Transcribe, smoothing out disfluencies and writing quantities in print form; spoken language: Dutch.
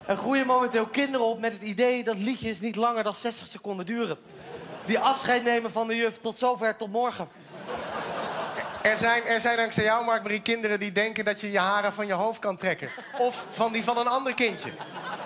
Er groeien momenteel kinderen op met het idee dat liedjes niet langer dan 60 seconden duren. Die afscheid nemen van de juf, tot zover, tot morgen. Er zijn dankzij jou, Mark-Marie, kinderen die denken dat je je haren van je hoofd kan trekken. Of van die van een ander kindje.